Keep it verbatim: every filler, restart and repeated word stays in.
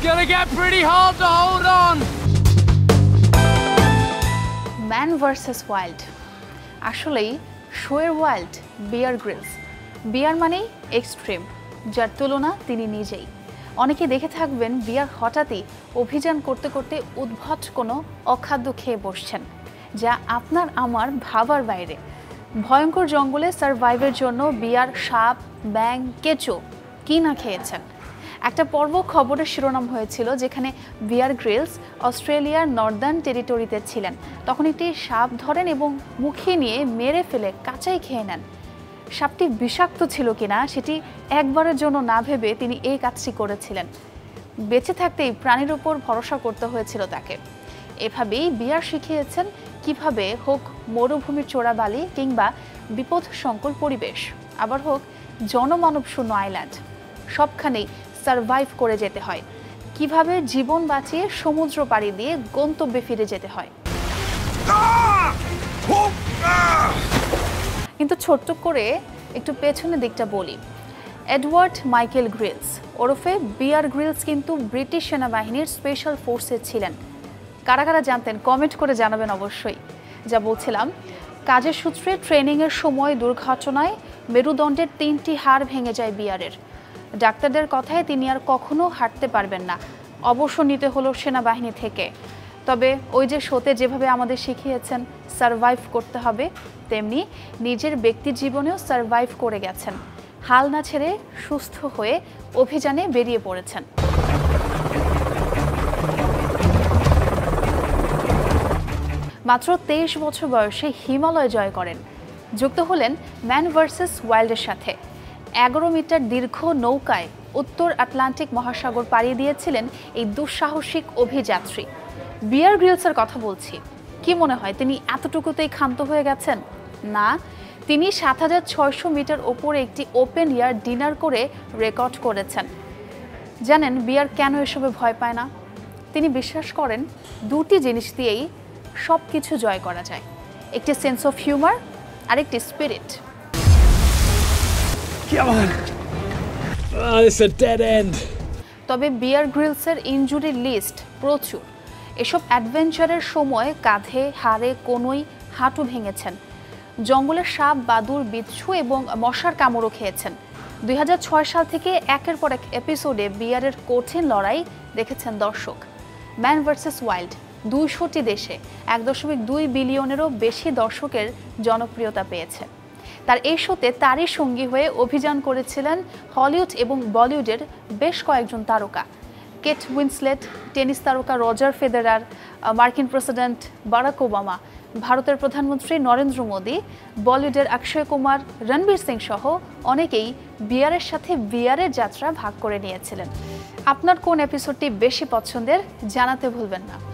gonna get pretty hard to hold on. Man versus Wild. আসলেই শোয়ের wild Bear Grylls. বিয়ার মানেই extreme, যার তুলনা তিনি নিজেই। অনেকে দেখে থাকবেন বিয়ার হঠাৎই অভিযান করতে করতে উদ্ভট কোনো অখাদ্য খেয়ে বসছেন, যা আপনার আমার ভাবার বাইরে। ভয়ঙ্কর জঙ্গলে সারভাইভের জন্য বিয়ার সাপ, ব্যাং, কেঁচো কি না খেয়েছেন। একটা পর্ব খবরের শিরোনাম হয়েছিল যেখানে বিয়ার গ্রিলস অস্ট্রেলিয়ার নর্দার্ন টেরিটরিতে ছিলেন। তখন একটি সাপ ধরেন এবং মুখে নিয়ে মেরে ফেলে কাঁচাই খেয়ে নেন। সাপটি বিষাক্ত ছিল কিনা সেটি একবারের জন্য না ভেবে তিনি এই কাজটি করেছিলেন। বেঁচে থাকতেই প্রাণীর উপর ভরসা করতে হয়েছিল তাকে। এভাবেই বিয়ার শিখিয়েছেন কিভাবে হোক মরুভূমির চোরাবালি কিংবা বিপদসংকুল পরিবেশ, আবার হোক জনমানব শূন্য আইল্যান্ড, সবখানেই সারভাইভ করে যেতে হয়। কিভাবে জীবন বাঁচিয়ে সমুদ্র পাড়ি দিয়ে গন্তব্যে ফিরে যেতে হয়। কিন্তু ছোট্ট করে একটু পেছনের দিকটা বলি। এডওয়ার্ড মাইকেল গ্রিলস ওরফে বিয়ার গ্রিলস কিন্তু ব্রিটিশ সেনাবাহিনীর স্পেশাল ফোর্সে ছিলেন। কারা কারা জানতেন কমেন্ট করে জানাবেন অবশ্যই। যা বলছিলাম, কাজের সূত্রে ট্রেনিংয়ের সময় দুর্ঘটনায় মেরুদণ্ডের তিনটি হাড় ভেঙে যায় বিয়ারের। ডাক্তারদের কথায় তিনি আর কখনো হাঁটতে পারবেন না, অবসর নিতে হলো সেনাবাহিনী থেকে। তবে ওই যে শোতে যেভাবে আমাদের শিখিয়েছেন সারভাইভ করতে হবে, তেমনি নিজের ব্যক্তি জীবনেও সারভাইভ করে গেছেন। হাল না ছেড়ে সুস্থ হয়ে অভিযানে বেরিয়ে পড়েছেন। মাত্র তেইশ বছর বয়সে হিমালয় জয় করেন। যুক্ত হলেন ম্যান ভার্সেস ওয়াইল্ডের সাথে। এগারো মিটার দীর্ঘ নৌকায় উত্তর আটলান্টিক মহাসাগর পাড়ি দিয়েছিলেন এই দুঃসাহসিক অভিযাত্রী। বিয়ার গ্রিলসের কথা বলছি। কি মনে হয় তিনি এতটুকুতেই ক্ষান্ত হয়ে গেছেন? না, তিনি সাত হাজার ছয়শো মিটার ওপরে একটি ওপেন এয়ার ডিনার করে রেকর্ড করেছেন। জানেন বিয়ার কেন এসবে ভয় পায় না? তিনি বিশ্বাস করেন দুটি জিনিস দিয়েই সব কিছু জয় করা যায়, একটি সেন্স অফ হিউমার আর একটি স্পিরিট। তবে বিয়ার গ্রিলসের ইনজুরি লিস্ট প্রচুর। এসব অ্যাডভেঞ্চারের সময় কাঁধে, হাড়ে, কোনোই হাঁটু ভেঙেছেন। জঙ্গলের সাপ, বাদুর, বিচ্ছু এবং মশার কামড়ও খেয়েছেন। দুই হাজার ছয় সাল থেকে একের পর এক এপিসোডে বিয়ারের কঠিন লড়াই দেখেছেন দর্শক। ম্যান ভার্সেস ওয়াইল্ড দুইশোটি দেশে এক দশমিক দুই বিলিয়নেরও বেশি দর্শকের জনপ্রিয়তা পেয়েছে। তার এই শোতে তারই সঙ্গী হয়ে অভিযান করেছিলেন হলিউড এবং বলিউডের বেশ কয়েকজন তারকা। কেট উইন্সলেট, টেনিস তারকা রজার ফেদেরার, মার্কিন প্রেসিডেন্ট বারাক ওবামা, ভারতের প্রধানমন্ত্রী নরেন্দ্র মোদী, বলিউডের অক্ষয় কুমার, রণবীর সিং সহ অনেকেই বিয়ারের সাথে বিয়ারের যাত্রা ভাগ করে নিয়েছিলেন। আপনার কোন এপিসোডটি বেশি পছন্দের জানাতে ভুলবেন না।